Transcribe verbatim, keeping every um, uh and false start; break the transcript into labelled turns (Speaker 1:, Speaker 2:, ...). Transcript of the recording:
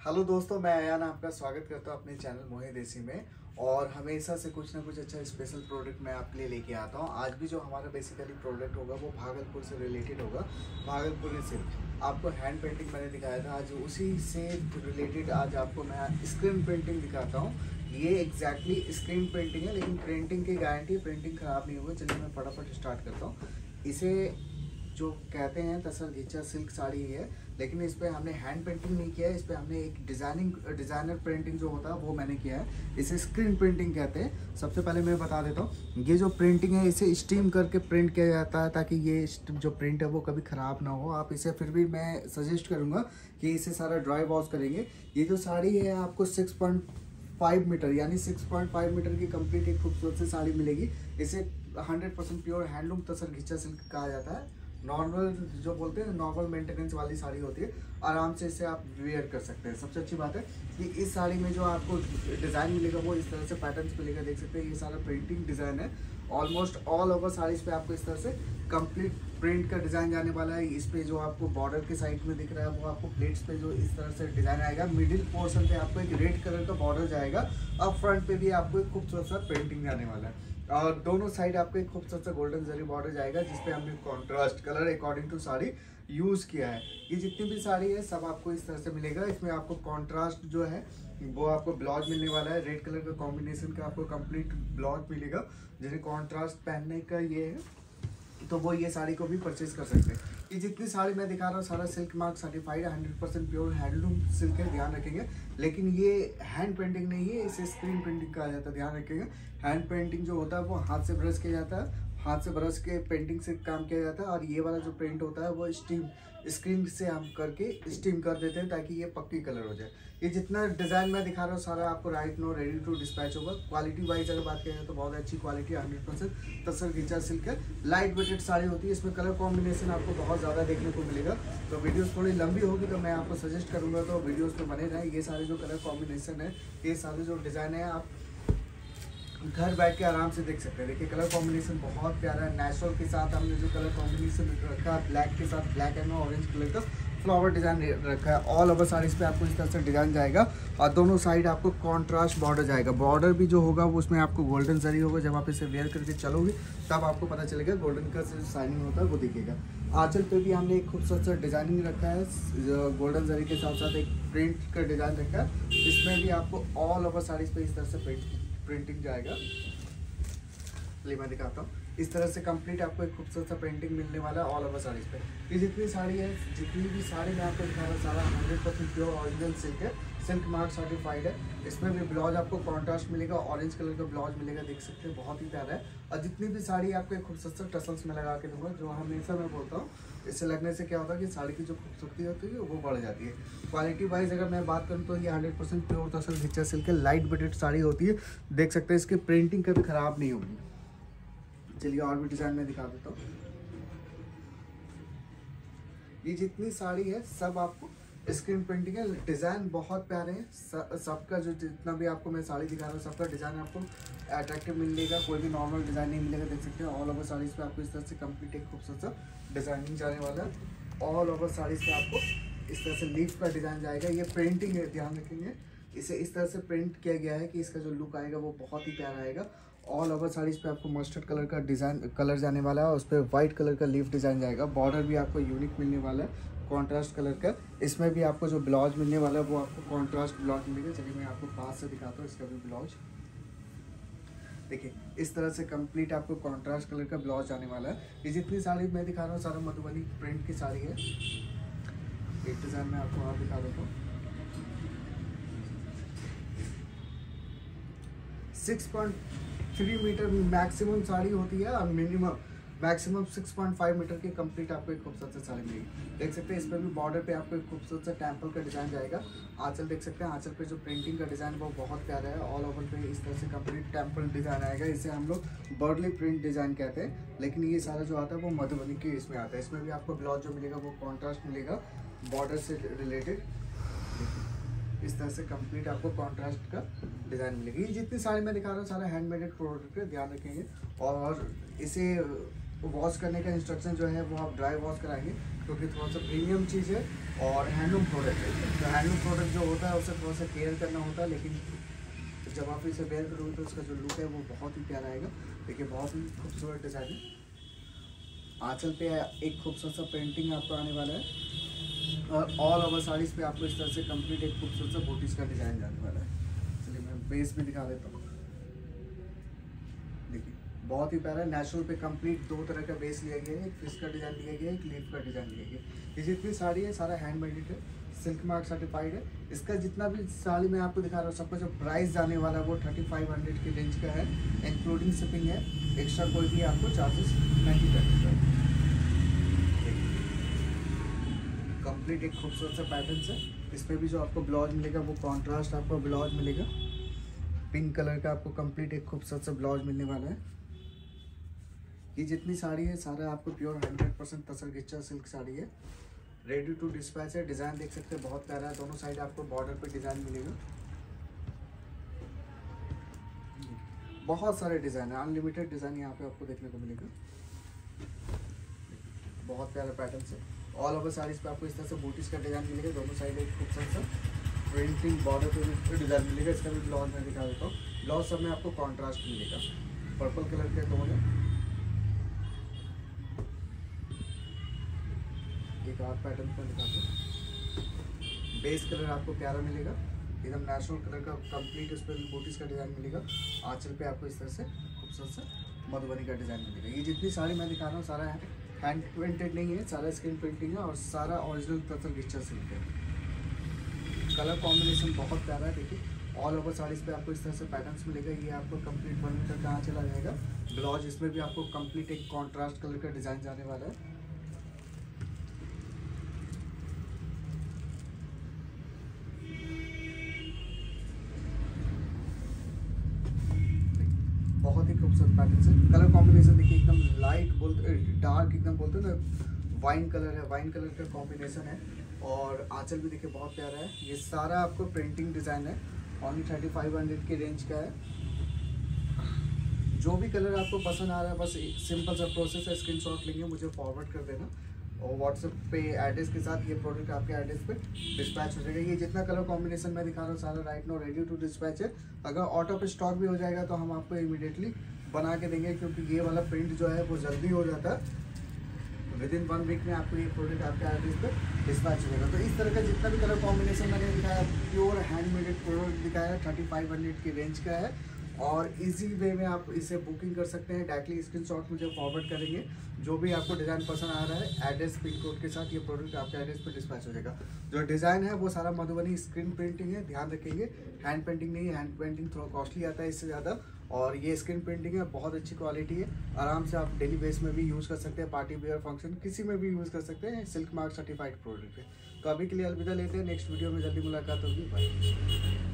Speaker 1: Hello दोस्तों, मैं अयान आपका स्वागत करता हूँ अपने चैनल मोहे देसी में। और हमेशा से कुछ ना कुछ अच्छा स्पेशल प्रोडक्ट मैं आपके लिए लेके आता हूँ। आज भी जो हमारा बेसिकली प्रोडक्ट होगा वो भागलपुर से रिलेटेड होगा। भागलपुरी सिल्क आपको हैंड पेंटिंग मैंने दिखाया था, आज उसी से रिलेटेड आज आपको मैं स्क्रीन पेंटिंग दिखाता हूँ। ये एग्जैक्टली स्क्रीन पेंटिंग है, लेकिन प्रिंटिंग की गारंटी, प्रिंटिंग ख़राब नहीं होगी। चलिए मैं फटाफट स्टार्ट करता हूँ। इसे जो कहते हैं तसर घिचा सिल्क साड़ी है, लेकिन इस पर हमने हैंड पेंटिंग नहीं किया है। इस पर हमने एक डिज़ाइनिंग डिज़ाइनर प्रिंटिंग जो होता है वो मैंने किया है। इसे स्क्रीन प्रिंटिंग कहते हैं। सबसे पहले मैं बता देता हूँ, ये जो प्रिंटिंग है इसे स्टीम करके प्रिंट किया जाता है ताकि ये जो प्रिंट है वो कभी ख़राब ना हो। आप इसे फिर भी मैं सजेस्ट करूँगा कि इसे सारा ड्राई वॉश करेंगे। ये जो साड़ी है आपको सिक्स पॉइंट फाइव मीटर यानी सिक्स पॉइंट फाइव मीटर की कंप्लीट एक खूबसूरत सी साड़ी मिलेगी। इसे hundred percent pure handloom tussar ghicha silk कहा जाता है। नॉर्मल जो बोलते हैं नॉर्मल मेंटेनेंस वाली साड़ी होती है, आराम से इसे आप वेयर कर सकते हैं। सबसे अच्छी बात है कि इस साड़ी में जो आपको डिज़ाइन मिलेगा वो इस तरह से पैटर्न्स मिलेगा। देख सकते हैं ये सारा प्रिंटिंग डिज़ाइन है। ऑलमोस्ट ऑल ओवर साड़ीज पे आपको इस तरह से कंप्लीट प्रिंट का डिज़ाइन जाने वाला है। इस पे जो आपको बॉर्डर के साइड में दिख रहा है वो आपको प्लेट्स पे जो इस तरह से डिज़ाइन आएगा। मिडिल पोर्शन पे आपको एक रेड कलर का बॉर्डर जाएगा। अब फ्रंट पे भी आपको एक खूबसूरत सा प्रिंटिंग जाने वाला है और दोनों साइड आपको एक खूबसूरत सा गोल्डन जरी बॉर्डर जाएगा, जिसपे हमने contrast colour according to sari use किया है। ये जितनी भी साड़ी है सब आपको इस तरह से मिलेगा। इसमें आपको कॉन्ट्रास्ट जो है वो आपको ब्लाउज मिलने वाला है। रेड कलर का कॉम्बिनेशन का आपको कंप्लीट ब्लाउज मिलेगा। जिन्हें कॉन्ट्रास्ट पहनने का ये है तो वो ये साड़ी को भी परचेज कर सकते हैं। ये जितनी साड़ी मैं दिखा रहा हूँ सारा silk mark certified hundred percent pure handloom silk है, ध्यान रखेंगे। लेकिन ये हैंड पेंटिंग नहीं है, इसे स्क्रीन पेंटिंग कहा जाता है, ध्यान रखेंगे। हैंड पेंटिंग जो होता है वो हाथ से ब्रश किया जाता है, हाथ से ब्रश के पेंटिंग से काम किया जाता है। और ये वाला जो प्रिंट होता है वो स्टीम स्क्रीन से हम करके स्टीम कर देते हैं ताकि ये पक्की कलर हो जाए। ये जितना डिज़ाइन मैं दिखा रहा हूँ सारा आपको right now ready to dispatch होगा। क्वालिटी वाइज अगर बात करें तो बहुत अच्छी क्वालिटी हंड्रेड परसेंट तसर घिचा सिल्क है। लाइट वेटेड साड़ी होती है। इसमें कलर कॉम्बिनेशन आपको बहुत ज़्यादा देखने को मिलेगा। तो वीडियोस थोड़ी लंबी होगी तो मैं आपको सजेस्ट करूँगा तो वीडियोस में बने रहें। ये सारे जो कलर कॉम्बिनेशन है, ये सारे जो डिज़ाइन है आप घर बैठ के आराम से देख सकते हैं। देखिए कलर कॉम्बिनेशन बहुत प्यारा है। नेचुरल के साथ हमने जो कलर कॉम्बिनेशन रखा है, ब्लैक के साथ ब्लैक एंड ऑरेंज कलर का फ्लावर डिज़ाइन रखा है। ऑल ओवर साड़ीज़ पे आपको इस तरह से डिज़ाइन जाएगा और दोनों साइड आपको कॉन्ट्रास्ट बॉर्डर जाएगा। बॉर्डर भी जो होगा वो उसमें आपको गोल्डन जरी होगा। जब आप इसे वेयर करके चलोगे तब आपको पता चलेगा गोल्डन का जो शाइनिंग होता है वो दिखेगा। आंचल पे भी हमने एक खूबसूरत सा डिज़ाइनिंग रखा है, गोल्डन जरी के साथ साथ एक प्रिंट का डिज़ाइन रखा है। इसमें भी आपको ऑल ओवर साड़ीज़ पे इस तरह से प्रिंट प्रिंटिंग जाएगा। चलिए मैं दिखाता हूँ। इस तरह से कंप्लीट आपको एक खूबसूरत सा प्रिंटिंग मिलने वाला है ऑल ओवर साड़ीज़ पे। ये जितनी साड़ी है, जितनी भी साड़ी मैं आपको दिखा रहा हूँ सारा hundred percent pure original silk है, सिल्क मार्क सर्टिफाइड है। इसमें भी ब्लाउज आपको कॉन्ट्रास्ट मिलेगा, ऑरेंज कलर का ब्लाउज मिलेगा, देख सकते हैं बहुत ही प्यारा है। और जितनी भी साड़ी आपको एक खूबसूरत सा टसल्स में लगा के दूंगा, जो हमेशा मैं बोलता हूँ इससे लगने से क्या होता है कि साड़ी की जो खूबसूरती होती है वो बढ़ जाती है। क्वालिटी वाइज अगर मैं बात करूँ तो ये हंड्रेड परसेंट प्योर तसर घिचा सिल्क है। लाइट वेटेड साड़ी होती है, देख सकते हैं इसकी प्रिंटिंग कभी ख़राब नहीं होगी। चलिए और भी डिज़ाइन में दिखा देता हूँ। ये जितनी साड़ी है सब आपको स्क्रीन प्रिंटिंग है। डिज़ाइन बहुत प्यारे हैं। सबका जो जितना भी आपको मैं साड़ी दिखा रहा हूँ सबका डिज़ाइन आपको अट्रैक्टिव मिलेगा। कोई भी नॉर्मल डिज़ाइन नहीं मिलेगा। देख सकते हैं ऑल ओवर साड़ीज़ पे आपको इस तरह से कंप्लीट एक खूबसूरत सा डिज़ाइनिंग जाने वाला है। ऑल ओवर साड़ीज़ पे आपको इस तरह से लीफ का डिज़ाइन जाएगा। ये प्रिंटिंग है, ध्यान रखेंगे। इसे इस तरह से प्रिंट किया गया है कि इसका जो लुक आएगा वो बहुत ही प्यारा आएगा। ऑल ओवर साड़ीज़ पे आपको मस्टर्ड कलर का डिज़ाइन कलर जाने वाला है, उस पर वाइट कलर का लीफ डिज़ाइन जाएगा। बॉर्डर भी आपको यूनिक मिलने वाला है कॉन्ट्रास्ट कलर का। इसमें भी आपको जो ब्लाउज मिलने वाला है वो आपको कॉन्ट्रास्ट ब्लाउज मिलेगा। चलिए मैं आपको पास से दिखाता हूँ इसका भी ब्लाउज। देखिए इस तरह से कंप्लीट आपको कॉन्ट्रास्ट कलर का ब्लाउज आने वाला है। ये जितनी साड़ी मैं दिखा रहा हूँ सारा मधुबनी प्रिंट की साड़ी है। एक डिज़ाइन में आपको और दिखा देता हूँ। Six point three metre maximum sari होती है और minimum maximum six point five metre की कंप्लीट आपको एक खूबसूरत सी साड़ी मिलेगी। देख सकते हैं इस पर भी बॉर्डर पे आपको एक खूबसूरत सा टेम्पल का डिज़ाइन जाएगा। आंचल देख सकते हैं, आंचल पे जो प्रिंटिंग का डिज़ाइन वो बहुत प्यारा है। ऑल ओवर पे इस तरह से कंप्लीट टेम्पल डिज़ाइन आएगा। इसे हम लोग बर्डली प्रिंट डिज़ाइन कहते हैं, लेकिन ये सारा जो आता है वो मधुबनी के इसमें आता है। इसमें भी आपको ब्लाउज जो मिलेगा वो कॉन्ट्रास्ट मिलेगा बॉर्डर से रिलेटेड। इस तरह से कंप्लीट आपको कॉन्ट्रास्ट का डिज़ाइन मिलेगी। ये जितनी साड़ी मैं दिखा रहा हूँ सारा हैंडमेडेड प्रोडक्ट है, ध्यान रखेंगे। और इसे वॉश करने का इंस्ट्रक्शन जो है वो आप ड्राई वॉश कराएंगे क्योंकि थोड़ा सा प्रीमियम चीज़ है। और हैंडलूम प्रोडक्ट है। तो हैंडलूम प्रोडक्ट जो होता है उसे थोड़ा सा केयर करना होता है, लेकिन जब आप इसे वेयर करोगे तो उसका जो लुक है वो बहुत ही प्यारा आएगा। देखिए बहुत ही खूबसूरत डिज़ाइन है। आंचल पे एक खूबसूरत सा पेंटिंग आपको आने वाला है और ऑल ओवर साड़ीज़ पे आपको इस तरह से कंप्लीट एक खूबसूरत सा बूटीज का डिज़ाइन जाने वाला है। चलिए मैं बेस भी दिखा देता हूँ। देखिए बहुत ही प्यारा नेचुरल पे कंप्लीट दो तरह का बेस लिया गया है, एक फिश का डिज़ाइन लिया गया है, एक लीफ का डिज़ाइन लिया गया है। ये जितनी साड़ी है सारा हैंड मेडेड है, सिल्क मार्क सर्टिफाइड है। इसका जितना भी साड़ी मैं आपको दिखा रहा हूँ सबका जो प्राइस जाने वाला है वो थर्टी फाइव हंड्रेड के रेंज का है, इंक्लूडिंग शिपिंग है। एक्स्ट्रा कोई भी आपको चार्जेस नहीं करेगा। कंप्लीट एक खूबसूरत सा पैटर्न है। इसमें भी जो आपको ब्लाउज मिलेगा वो कॉन्ट्रास्ट आपको ब्लाउज मिलेगा, पिंक कलर का आपको कंप्लीट एक खूबसूरत सा ब्लाउज मिलने वाला है। ये जितनी साड़ी है सारा आपको pure hundred percent tussar ghicha silk sari है, रेडी टू डिस्पैच है। डिज़ाइन देख सकते हैं बहुत प्यारा है, दोनों साइड आपको बॉर्डर पे डिज़ाइन मिलेगा। बहुत सारे डिज़ाइन है, अनलिमिटेड डिज़ाइन यहाँ पे आपको देखने को मिलेगा। बहुत प्यारा पैटर्न है। ऑल ओवर साड़ीज पे आपको इस तरह से बूटीज का डिज़ाइन मिलेगा, दोनों साइड एक खूबसूरत सा प्रिंटिंग बॉर्डर पे डिज़ाइन मिलेगा। इसका भी ब्लाउज मैं दिखा देता हूँ। ब्लाउज सब में आपको कॉन्ट्रास्ट मिलेगा, पर्पल कलर का टोन है। एक और पैटर्न पर दिखाते हैं। बेस कलर आपको प्यारा मिलेगा, एकदम नेचुरल कलर का कंप्लीट उस पर बूटीज का डिज़ाइन मिलेगा। आंचल पे आपको इस तरह से खूबसूरत सा मधुबनी का डिज़ाइन मिलेगा। ये जितनी साड़ी मैं दिखा रहा हूँ सारा हैंड प्रिंटेड नहीं है, सारा स्क्रीन प्रिंटिंग है और सारा ओरिजिनल तसर गिच्चा सिल्क है। कलर कॉम्बिनेशन बहुत प्यारा है। देखिए ऑल ओवर साड़ीज़ पे आपको इस तरह से पैटर्न्स मिलेगा। ये आपको कंप्लीट वन मीटर कहाँ चला जाएगा। ब्लाउज इसमें भी आपको कंप्लीट एक कॉन्ट्रास्ट कलर का डिज़ाइन जाने वाला है। बहुत ही खूबसूरत पैटर्न है। कलर कॉम्बिनेशन देखिए एकदम लाइट बोलते डार्क एकदम बोलते हैं ना, वाइन कलर है, वाइन कलर का कॉम्बिनेशन है। और आंचल भी देखिए बहुत प्यारा है। ये सारा आपको प्रिंटिंग डिज़ाइन है, ओनली थर्टी फाइव हंड्रेड के रेंज का है। जो भी कलर आपको पसंद आ रहा है बस सिंपल सा प्रोसेस है, स्क्रीनशॉट लेंगे मुझे फॉरवर्ड कर देना और व्हाट्सएप पे एड्रेस के साथ ये प्रोडक्ट आपके एड्रेस पे डिस्पैच हो जाएगा। ये जितना कलर कॉम्बिनेशन मैं दिखा रहा हूँ सारा right now ready to dispatch है। अगर आउट ऑफ स्टॉक भी हो जाएगा तो हम आपको इमीडिएटली बना के देंगे, क्योंकि ये वाला प्रिंट जो है वो जल्दी हो जाता है। विद इन वन वीक में आपको ये प्रोडक्ट आपके एड्रेस पे डिस्पैच हो जाएगा। तो इस तरह का जितना भी कलर कॉम्बिनेशन मैंने दिखाया प्योर हैंडमेड प्रोडक्ट दिखाया, थर्टी फाइव हंड्रेड की रेंज का है और इजी वे में आप इसे बुकिंग कर सकते हैं। डायरेक्टली स्क्रीनशॉट मुझे फॉरवर्ड करेंगे, जो भी आपको डिज़ाइन पसंद आ रहा है एड्रेस पिन कोड के साथ ये प्रोडक्ट आपके एड्रेस पे डिस्पैच हो जाएगा। जो डिज़ाइन है वो सारा मधुबनी स्क्रीन प्रिंटिंग है, ध्यान रखेंगे हैंड पेंटिंग नहीं है। हैंड पेंटिंग थोड़ा कॉस्टली आता है इससे ज़्यादा, और ये स्क्रीन प्रिंटिंग है, बहुत अच्छी क्वालिटी है। आराम से आप डेली बेस में भी यूज़ कर सकते हैं, पार्टी वेयर फंक्शन किसी में भी यूज़ कर सकते हैं। सिल्क मार्क सर्टिफाइड प्रोडक्ट है। तो अभी के लिए अलविदा लेते हैं, नेक्स्ट वीडियो में जल्दी मुलाकात होगी। बाय।